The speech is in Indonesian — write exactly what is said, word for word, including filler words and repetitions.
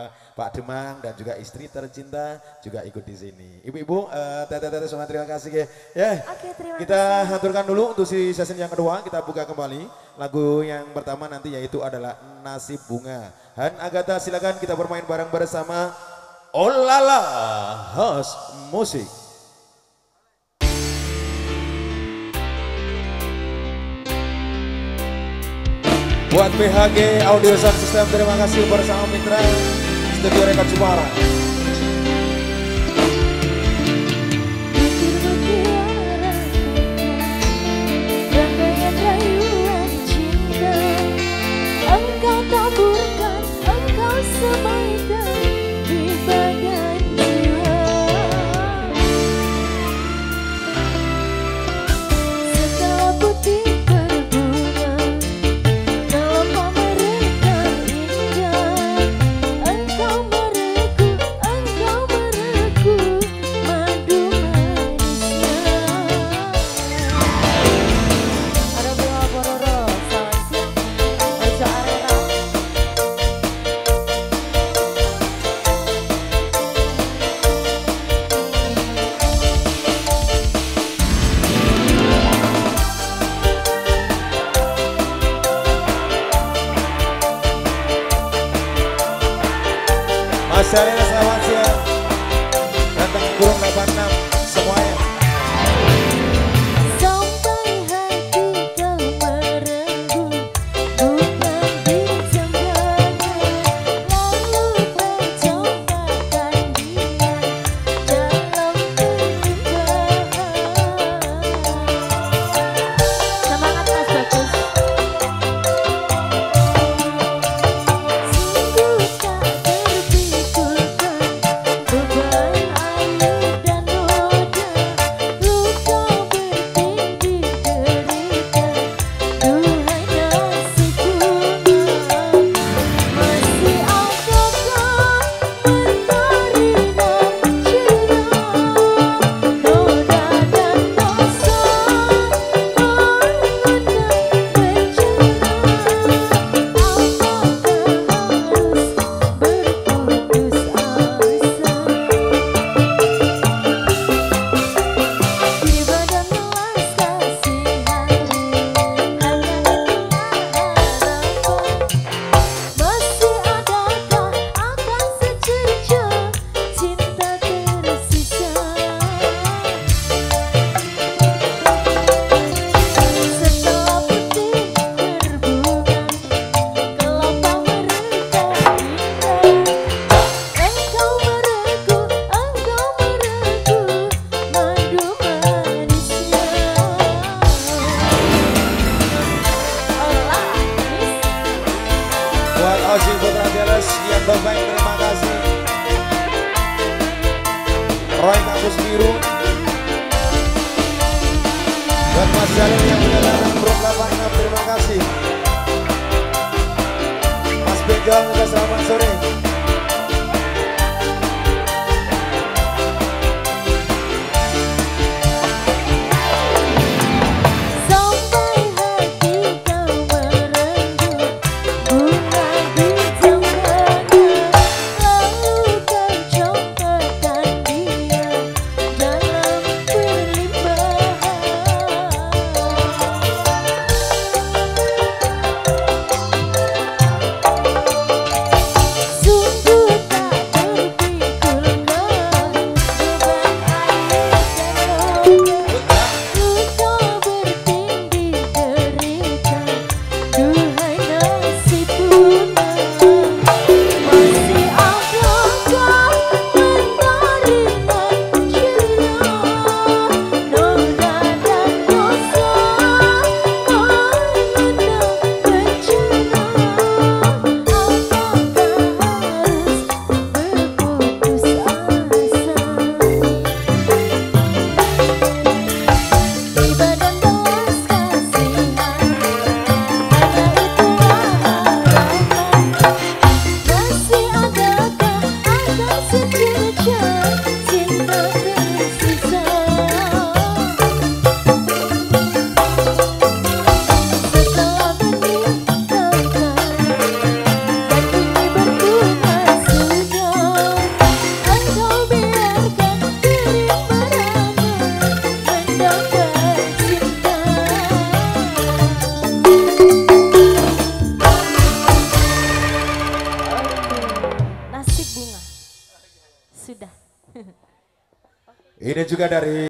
Pak Demang dan juga istri tercinta juga ikut di sini. Ibu-ibu, uh, tete-tete semua terima kasih ya. Ya, Oke, terima kita kasih. haturkan dulu untuk si sesi yang kedua. Kita buka kembali lagu yang pertama nanti yaitu adalah Nasib Bunga. Han Agatha silakan kita bermain bareng bersama Olala House Musik. Buat B H G Audio Sound System terima kasih bersama mitra Studio Rekod Suara. Rangkaian rayuan cinta, engkau taburkan, engkau semaikan di badan jiwa. Segala putih berbunga, kelompok mereka indah. Engkau meregu, engkau meregu, madu manisnya. Ada buah bororo, selamat siang, Ojo Arena. Mas Arena selamat siang. Datang kurung delapan enam semuanya. Sampai hati kau merenggu, bukan dijembatkan, lalu percobakan dia dalam keindahan. Semangat Mas Bagus. Sungguh tak terpikirkan beban air dan noda, luka bertindih derita, duhai nasib bunga. Masih adakah mentari dan cerah, noda dan dosa mengundang penjara. Buat Osi Putra Jeles yang terbaik terima kasih. Roy Kampus Biru dan Mas Jalil yang punya datang Bro delapan enam terima kasih. Mas Benjol juga selamat sore. Sampai hati kau merenggu, bunga dijembatkan, lalu percobakan dia dalam perlimpahan. Ini juga dari